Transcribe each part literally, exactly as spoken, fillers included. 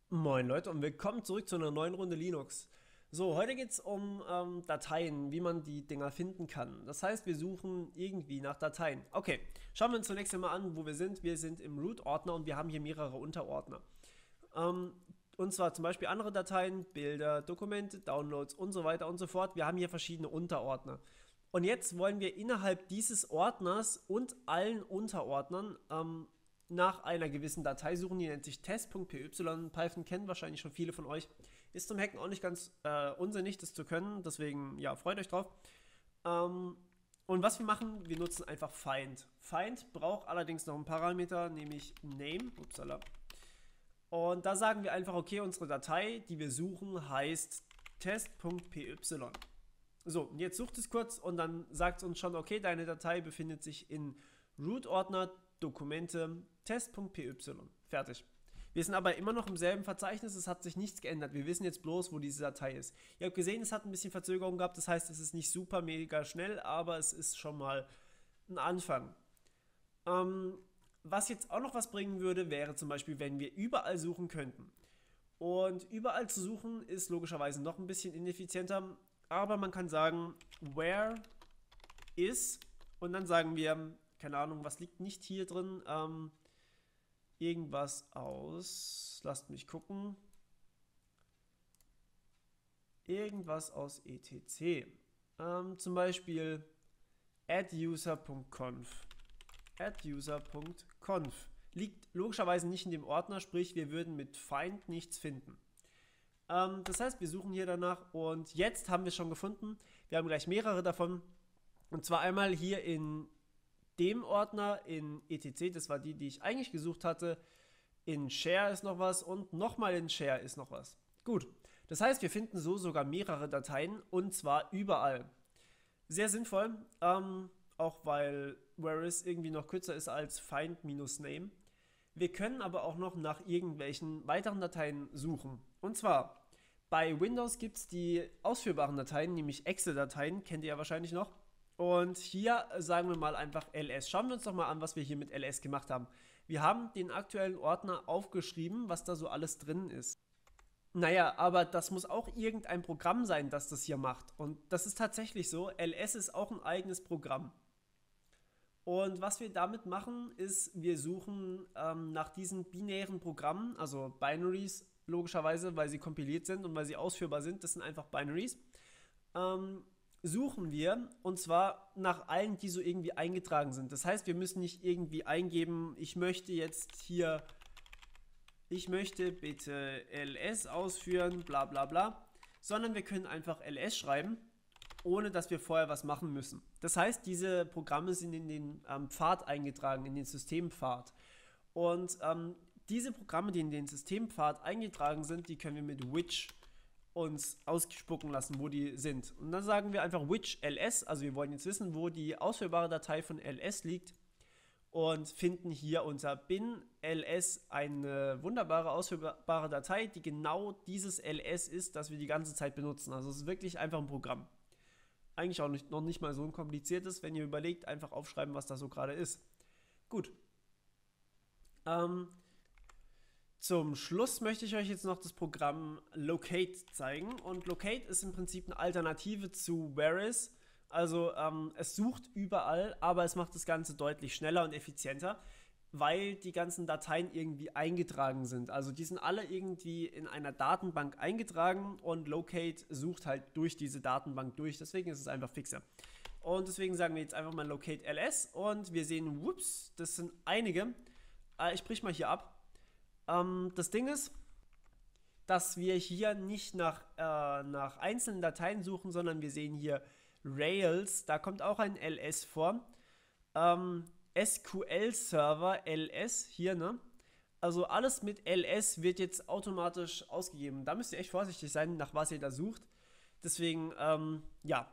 Moin Leute und willkommen zurück zu einer neuen Runde Linux. So, heute geht es um ähm, Dateien, wie man die Dinger finden kann. Das heißt, wir suchen irgendwie nach Dateien. Okay, schauen wir uns zunächst einmal an, wo wir sind. Wir sind im Root-Ordner und wir haben hier mehrere Unterordner. Ähm, und zwar zum Beispiel andere Dateien, Bilder, Dokumente, Downloads und so weiter und so fort. Wir haben hier verschiedene Unterordner. Und jetzt wollen wir innerhalb dieses Ordners und allen Unterordnern ähm, nach einer gewissen Datei suchen, die nennt sich test.py. Python kennen wahrscheinlich schon viele von euch. Ist zum Hacken auch nicht ganz äh, unsinnig, das zu können, deswegen ja, freut euch drauf. Ähm, und was wir machen, wir nutzen einfach find. Find braucht allerdings noch einen Parameter, nämlich name. Upsala. Und da sagen wir einfach, okay, unsere Datei, die wir suchen, heißt test.py. So, und jetzt sucht es kurz und dann sagt es uns schon, okay, deine Datei befindet sich in Root-Ordner, Dokumente, test.py. Fertig. Wir sind aber immer noch im selben Verzeichnis, es hat sich nichts geändert. Wir wissen jetzt bloß, wo diese Datei ist. Ihr habt gesehen, es hat ein bisschen Verzögerung gehabt, das heißt, es ist nicht super mega schnell, aber es ist schon mal ein Anfang. Ähm, was jetzt auch noch was bringen würde, wäre zum Beispiel, wenn wir überall suchen könnten. Und überall zu suchen ist logischerweise noch ein bisschen ineffizienter, aber man kann sagen, where is, und dann sagen wir, keine Ahnung, was liegt nicht hier drin, ähm, irgendwas aus, lasst mich gucken, irgendwas aus etc. Ähm, zum Beispiel adduser.conf. adduser.conf liegt logischerweise nicht in dem Ordner, sprich wir würden mit find nichts finden. Ähm, das heißt, wir suchen hier danach und jetzt haben wir es schon gefunden. Wir haben gleich mehrere davon. Und zwar einmal hier in dem Ordner in etc, das war die, die ich eigentlich gesucht hatte. In share ist noch was und nochmal in share ist noch was. Gut, das heißt, wir finden so sogar mehrere Dateien und zwar überall. Sehr sinnvoll, ähm, auch weil whereas irgendwie noch kürzer ist als find-name. Wir können aber auch noch nach irgendwelchen weiteren Dateien suchen. Und zwar, bei Windows gibt es die ausführbaren Dateien, nämlich Excel-Dateien, kennt ihr ja wahrscheinlich noch. Und hier sagen wir mal einfach ls. Schauen wir uns doch mal an, was wir hier mit ls gemacht haben. Wir haben den aktuellen Ordner aufgeschrieben, was da so alles drin ist. Naja, aber das muss auch irgendein Programm sein, das das hier macht. Und das ist tatsächlich so. ls ist auch ein eigenes Programm. Und was wir damit machen, ist, wir suchen ähm, nach diesen binären Programmen, also Binaries logischerweise, weil sie kompiliert sind und weil sie ausführbar sind, das sind einfach Binaries, ähm, suchen wir und zwar nach allen, die so irgendwie eingetragen sind. Das heißt, wir müssen nicht irgendwie eingeben, ich möchte jetzt hier, ich möchte bitte ls ausführen, bla bla bla, sondern wir können einfach ls schreiben, ohne dass wir vorher was machen müssen. Das heißt, diese Programme sind in den ähm, Pfad eingetragen, in den Systempfad. Und ähm, diese Programme, die in den Systempfad eingetragen sind, die können wir mit which uns ausspucken lassen, wo die sind. Und dann sagen wir einfach which ls, also wir wollen jetzt wissen, wo die ausführbare Datei von ls liegt und finden hier unter bin ls eine wunderbare ausführbare Datei, die genau dieses ls ist, das wir die ganze Zeit benutzen. Also es ist wirklich einfach ein Programm. Eigentlich auch nicht, noch nicht mal so ein kompliziertes, wenn ihr überlegt, einfach aufschreiben, was da so gerade ist. Gut. Ähm, zum Schluss möchte ich euch jetzt noch das Programm Locate zeigen. Und Locate ist im Prinzip eine Alternative zu Whereas. Also ähm, es sucht überall, aber es macht das Ganze deutlich schneller und effizienter, weil die ganzen Dateien irgendwie eingetragen sind. Also die sind alle irgendwie in einer Datenbank eingetragen und Locate sucht halt durch diese Datenbank durch. Deswegen ist es einfach fixer. Und deswegen sagen wir jetzt einfach mal Locate ls und wir sehen, whoops, das sind einige. Äh, ich brich mal hier ab. Ähm, das Ding ist, dass wir hier nicht nach, äh, nach einzelnen Dateien suchen, sondern wir sehen hier Rails, da kommt auch ein ls vor. Ähm, S Q L-Server ls hier, ne? Also alles mit ls wird jetzt automatisch ausgegeben. Da müsst ihr echt vorsichtig sein, nach was ihr da sucht. Deswegen, ähm, ja.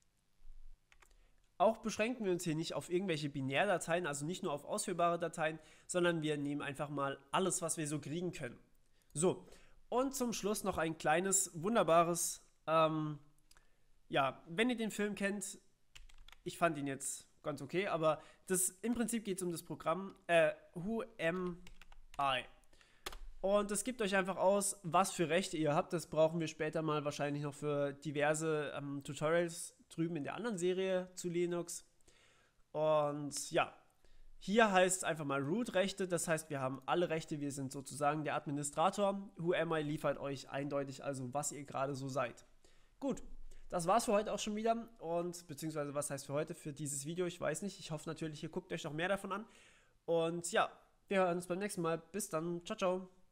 Auch beschränken wir uns hier nicht auf irgendwelche Binärdateien, also nicht nur auf ausführbare Dateien, sondern wir nehmen einfach mal alles, was wir so kriegen können. So, und zum Schluss noch ein kleines, wunderbares, ähm, ja, wenn ihr den Film kennt, ich fand ihn jetzt ganz okay, aber das, im Prinzip geht es um das Programm äh, Who Am I? Und es gibt euch einfach aus, was für Rechte ihr habt. Das brauchen wir später mal wahrscheinlich noch für diverse ähm, Tutorials drüben in der anderen Serie zu Linux. Und ja, hier heißt es einfach mal Root-Rechte. Das heißt, wir haben alle Rechte. Wir sind sozusagen der Administrator. Whoami liefert euch eindeutig also, was ihr gerade so seid. Gut, das war's für heute auch schon wieder. Und beziehungsweise, was heißt für heute? Für dieses Video, ich weiß nicht. Ich hoffe natürlich, ihr guckt euch noch mehr davon an. Und ja, wir hören uns beim nächsten Mal. Bis dann. Ciao, ciao.